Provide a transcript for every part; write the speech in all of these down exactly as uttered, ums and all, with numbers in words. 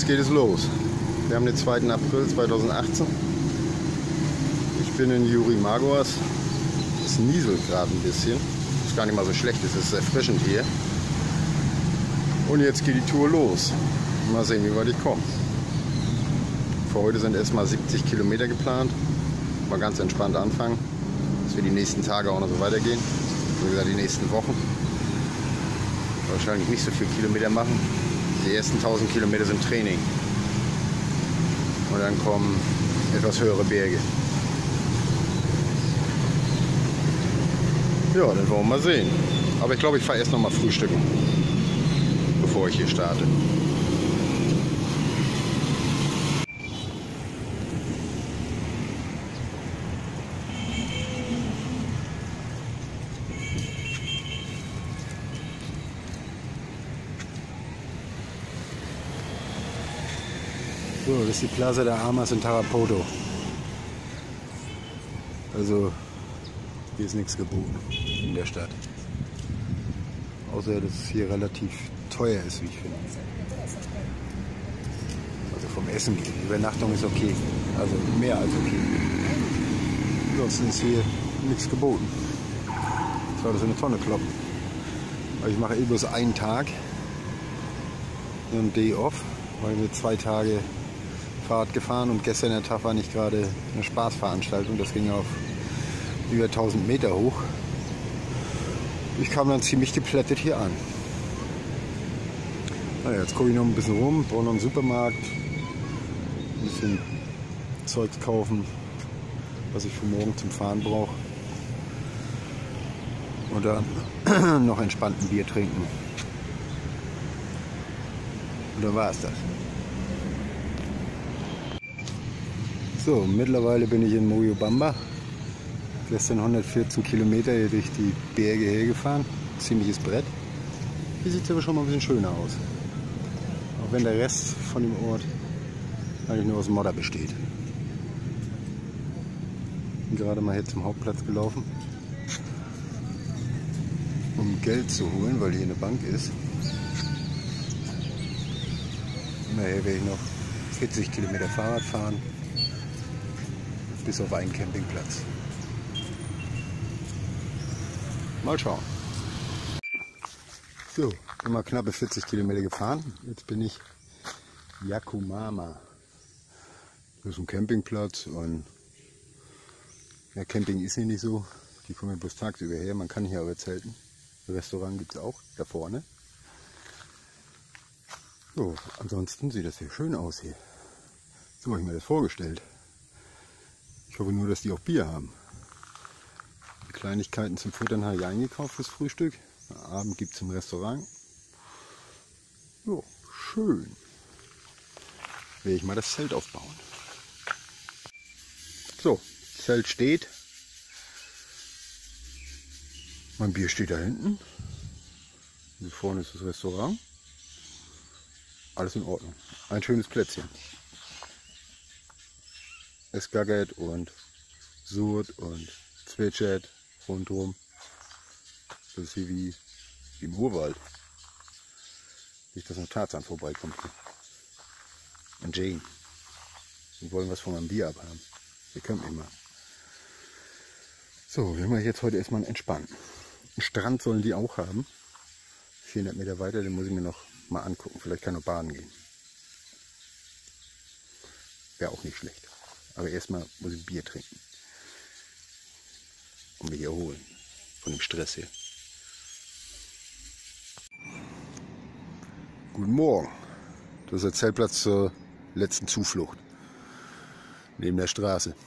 jetzt geht es los. Wir haben den zweiten April zweitausendachtzehn. Ich bin in Juri Magoas. Es nieselt gerade ein bisschen. Ist gar nicht mal so schlecht, es ist erfrischend hier. Und jetzt geht die Tour los. Mal sehen, wie weit ich komme. Für heute sind erstmal siebzig Kilometer geplant. Mal ganz entspannt anfangen, dass wir die nächsten Tage auch noch so weitergehen. Wie gesagt, die nächsten Wochen. Wahrscheinlich nicht so viel Kilometer machen. Die ersten tausend Kilometer sind Training. Und dann kommen etwas höhere Berge. Ja, dann wollen wir mal sehen. Aber ich glaube, ich fahre erst noch mal frühstücken, bevor ich hier starte. So, das ist die Plaza de Armas in Tarapoto. Also, hier ist nichts geboten in der Stadt. Außer, dass es hier relativ teuer ist, wie ich finde. Also vom Essen gehen. Übernachtung ist okay. Also mehr als okay. Ansonsten ist hier nichts geboten. Ich soll das in eine Tonne kloppen. Aber ich mache eh bloß einen Tag. So ein Day off, weil wir zwei Tage Fahrrad gefahren und gestern der Tag war nicht gerade eine Spaßveranstaltung, das ging auf über tausend Meter hoch. Ich kam dann ziemlich geplättet hier an. Naja, jetzt gucke ich noch ein bisschen rum, brauche noch einen Supermarkt, ein bisschen Zeugs kaufen, was ich für morgen zum Fahren brauche. Und dann noch entspannt ein Bier trinken. Und dann war es das. So, mittlerweile bin ich in Moyobamba. Gestern hundertvierzehn Kilometer hier durch die Berge hergefahren. Ziemliches Brett. Hier sieht es aber schon mal ein bisschen schöner aus. Auch wenn der Rest von dem Ort eigentlich nur aus Modder besteht. Bin gerade mal hier zum Hauptplatz gelaufen, um Geld zu holen, weil hier eine Bank ist. Nachher werde ich noch vierzig Kilometer Fahrrad fahren. Bis auf einen Campingplatz. Mal schauen. So, immer knappe vierzig Kilometer gefahren. Jetzt bin ich Yakumama. Das ist ein Campingplatz und ja, Camping ist hier nicht so. Die kommen bloß tagsüber her. Man kann hier aber zelten. Ein Restaurant gibt es auch da vorne. So, ansonsten sieht das hier schön aus hier. So habe ich mir das vorgestellt. Ich hoffe nur, dass die auch Bier haben. Die Kleinigkeiten zum Futtern habe ich eingekauft fürs Frühstück. Am Abend gibt es im Restaurant. Jo, schön. Werde ich mal das Zelt aufbauen. So, das Zelt steht. Mein Bier steht da hinten. Hier vorne ist das Restaurant. Alles in Ordnung. Ein schönes Plätzchen. Es gackert und surrt und zwitschert rundherum. Das ist hier wie, wie im Urwald. Nicht, dass noch Tarzan vorbeikommt. Und Jane. Wir wollen was von meinem Bier abhaben. Ihr könnt mich mal. So, wir machen jetzt heute erstmal entspannen. Einen Strand sollen die auch haben. vierhundert Meter weiter, den muss ich mir noch mal angucken. Vielleicht kann ich noch baden gehen. Wäre auch nicht schlecht. Aber erstmal muss ich Bier trinken. Und mich erholen von dem Stress hier. Guten Morgen. Das ist der Zeltplatz zur letzten Zuflucht. Neben der Straße.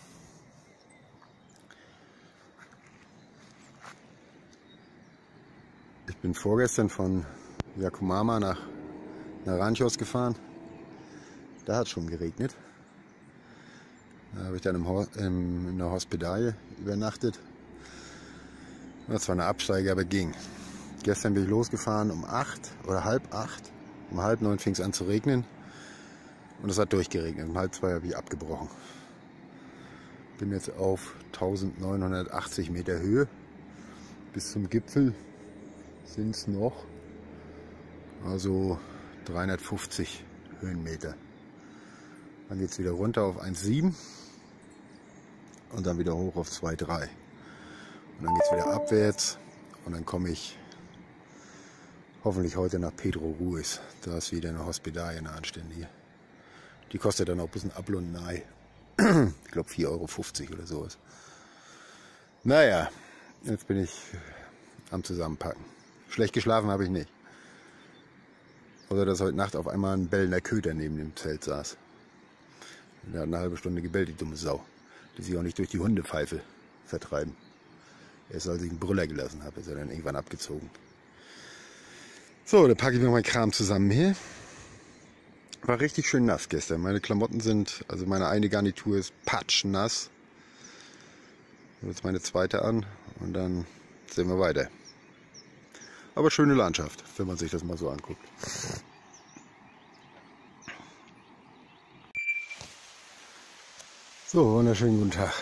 Ich bin vorgestern von Yakumama nach Naranjos gefahren. Da hat es schon geregnet. Da habe ich dann im Ho im, in der Hospitalie übernachtet. Das war eine Absteige, aber ging. Gestern bin ich losgefahren um acht oder halb acht. Um halb neun fing es an zu regnen. Und es hat durchgeregnet. Um halb zwei habe ich abgebrochen. Bin jetzt auf eintausendneunhundertachtzig Meter Höhe. Bis zum Gipfel sind es noch also dreihundertfünfzig Höhenmeter. Dann geht es wieder runter auf eins Komma sieben und dann wieder hoch auf zwei Komma drei. Und dann geht es wieder abwärts und dann komme ich hoffentlich heute nach Pedro Ruiz. Da ist wieder eine Hospitalie, eine anständige. Die kostet dann auch ein bisschen Apfel und ein Ei. Ich glaube vier Euro fünfzig oder sowas. Naja, jetzt bin ich am Zusammenpacken. Schlecht geschlafen habe ich nicht. Oder dass heute Nacht auf einmal ein bellender Köter neben dem Zelt saß. Der hat eine halbe Stunde gebellt, die dumme Sau. Die sich auch nicht durch die Hundepfeife vertreiben. Erst als ich einen Brüller gelassen habe, ist er dann irgendwann abgezogen. So, dann packe ich mir meinen Kram zusammen hier. War richtig schön nass gestern. Meine Klamotten sind, also meine eine Garnitur ist patschnass. Jetzt meine zweite an und dann sehen wir weiter. Aber schöne Landschaft, wenn man sich das mal so anguckt. So, wunderschönen guten Tag.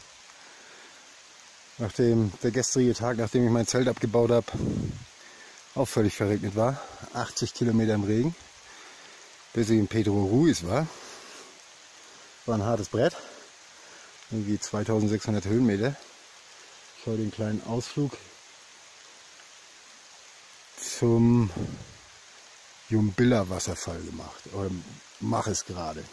Nachdem der gestrige Tag, nachdem ich mein Zelt abgebaut habe, auch völlig verregnet war, achtzig Kilometer im Regen, bis ich in Pedro Ruiz war, war ein hartes Brett, irgendwie zweitausendsechshundert Höhenmeter. Ich habe den kleinen Ausflug zum Jumbilla Wasserfall gemacht, oder mache es gerade.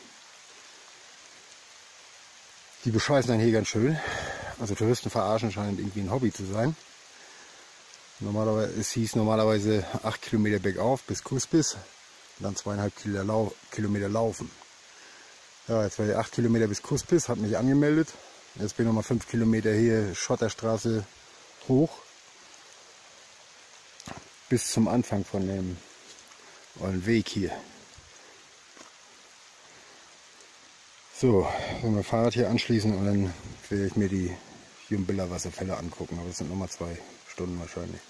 Die bescheißen einen hier ganz schön, also Touristen verarschen scheint irgendwie ein Hobby zu sein. Normalerweise, es hieß normalerweise acht Kilometer bergauf bis Cuspis und dann zweieinhalb Kilometer laufen. Ja, jetzt war ich acht Kilometer bis Cuspis, habe mich angemeldet. Jetzt bin ich nochmal fünf Kilometer hier Schotterstraße hoch bis zum Anfang von dem ollen Weg hier. So, wenn wir Fahrrad hier anschließen und dann werde ich mir die Jumbilla Wasserfälle angucken, aber das sind nochmal zwei Stunden wahrscheinlich.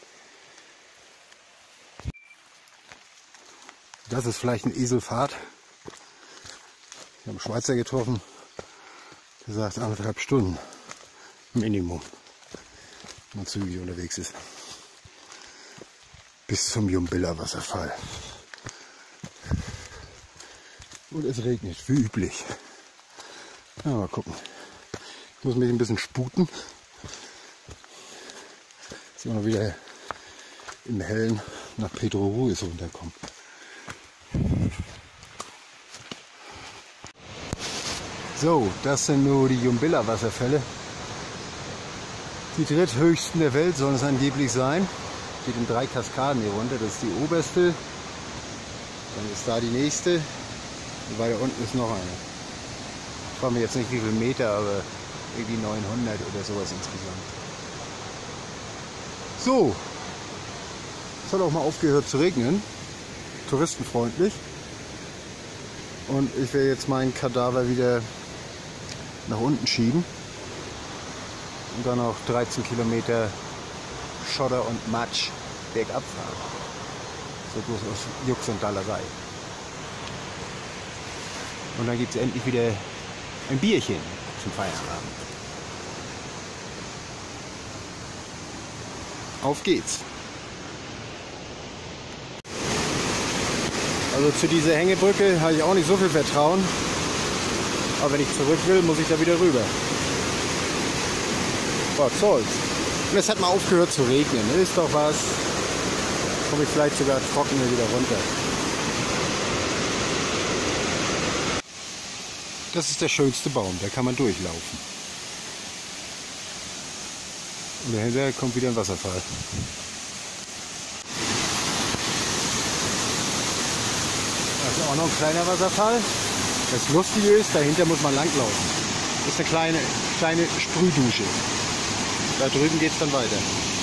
Das ist vielleicht ein Eselfahrt. Ich habe einen Schweizer getroffen, der sagt anderthalb Stunden Minimum, wenn man zügig unterwegs ist. Bis zum Jumbilla Wasserfall. Und es regnet, wie üblich. Ja, mal gucken. Ich muss mich ein bisschen sputen. Dass wir noch wieder im Hellen nach Pedro Ruiz runterkommen. So, das sind nur die Jumbilla Wasserfälle. Die dritthöchsten der Welt sollen es angeblich sein. Geht in drei Kaskaden hier runter. Das ist die oberste. Dann ist da die nächste. Und weiter unten ist noch eine. Ich frage mich jetzt nicht wie viele Meter, aber irgendwie neunhundert oder sowas insgesamt. So. Es hat auch mal aufgehört zu regnen. Touristenfreundlich. Und ich werde jetzt meinen Kadaver wieder nach unten schieben. Und dann noch dreizehn Kilometer Schotter und Matsch bergab fahren. So bloß aus Jux und Dallerei. Und dann gibt es endlich wieder ein Bierchen zum Feierabend. Auf geht's! Also zu dieser Hängebrücke habe ich auch nicht so viel Vertrauen. Aber wenn ich zurück will, muss ich da wieder rüber. Was soll's? Und es hat mal aufgehört zu regnen. Ist doch was. Komme ich vielleicht sogar trocken wieder runter. Das ist der schönste Baum, da kann man durchlaufen. Und dahinter kommt wieder ein Wasserfall. Das ist auch noch ein kleiner Wasserfall. Das Lustige ist, dahinter muss man langlaufen. Das ist eine kleine, kleine Sprühdusche. Da drüben geht es dann weiter.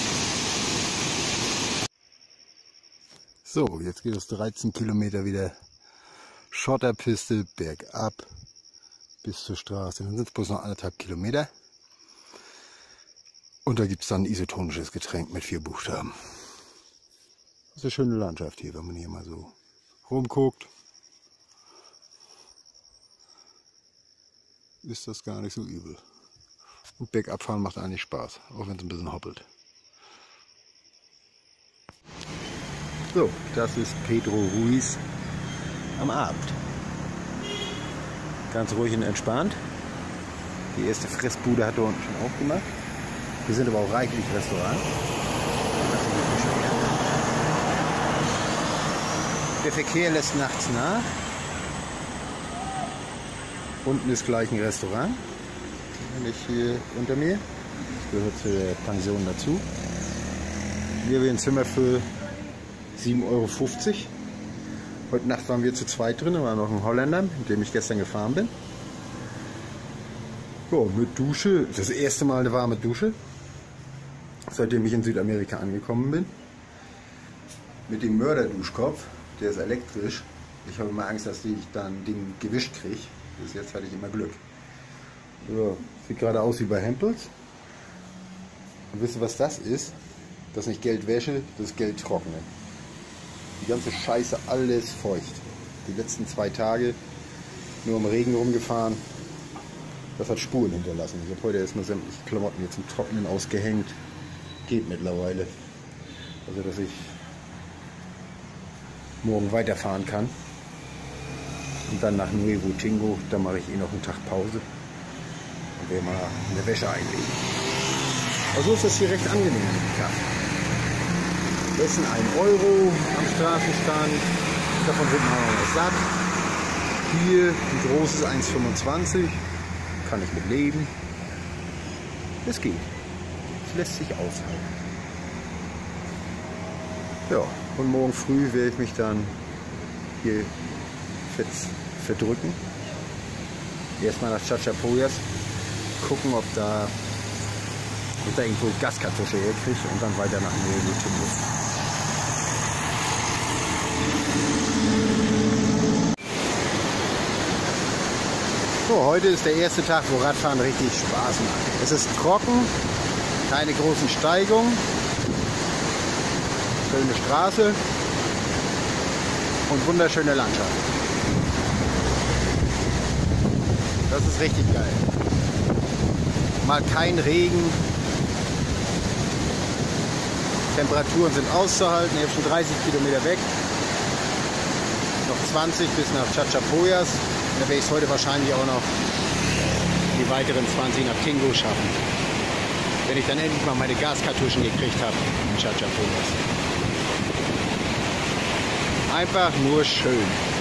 So, jetzt geht es dreizehn Kilometer wieder Schotterpiste bergab bis zur Straße. Dann sind es bloß noch anderthalb Kilometer. Und da gibt es dann ein isotonisches Getränk mit vier Buchstaben. Das ist eine schöne Landschaft hier, wenn man hier mal so rumguckt. Ist das gar nicht so übel. Und bergabfahren macht eigentlich Spaß, auch wenn es ein bisschen hoppelt. So, das ist Pedro Ruiz. am Abend. Ganz ruhig und entspannt. Die erste Fressbude hat da unten schon aufgemacht. Wir sind aber auch reichlich Restaurant. Der Verkehr lässt nachts nach. Unten ist gleich ein Restaurant. Nicht hier unter mir. Das gehört zu der Pension dazu. Hier haben wir ein Zimmer für sieben Euro fünfzig. Heute Nacht waren wir zu zweit drin, da war noch ein Holländer, mit dem ich gestern gefahren bin. Ja, mit Dusche, das erste Mal eine warme Dusche, seitdem ich in Südamerika angekommen bin. Mit dem Mörderduschkopf, der ist elektrisch. Ich habe immer Angst, dass ich dann den gewischt kriege. Bis jetzt hatte ich immer Glück. Ja, sieht gerade aus wie bei Hempels. Und wisst ihr, was das ist? Das ist nicht Geldwäsche, das ist Geldtrocknen. Die ganze Scheiße, alles feucht. Die letzten zwei Tage nur im Regen rumgefahren. Das hat Spuren hinterlassen. Ich habe heute erstmal sämtliche Klamotten hier zum Trocknen ausgehängt. Geht mittlerweile. Also, dass ich morgen weiterfahren kann. Und dann nach Nuevo Tingo, da mache ich eh noch einen Tag Pause. Und werde mal eine Wäsche einlegen. Also ist das hier recht angenehm an dem Tag. Essen ein Euro am Straßenstand, davon wird man auch satt. Hier ein großes eins fünfundzwanzig, kann ich mit leben. Es geht, es lässt sich aushalten. Ja, und morgen früh werde ich mich dann hier verdrücken. Erstmal nach Chachapoyas, gucken, ob da, ob da irgendwo Gaskartusche herkriege und dann weiter nach Nuevo Tingo. So, heute ist der erste Tag, wo Radfahren richtig Spaß macht. Es ist trocken, keine großen Steigungen, schöne Straße und wunderschöne Landschaft. Das ist richtig geil. Mal kein Regen. Temperaturen sind auszuhalten. Ich habe schon dreißig Kilometer weg. Noch zwanzig bis nach Chachapoyas. Da werde ich es heute wahrscheinlich auch noch die weiteren zwanzig nach Tingo schaffen. Wenn ich dann endlich mal meine Gaskartuschen gekriegt habe in Chachapoyas. Einfach nur schön.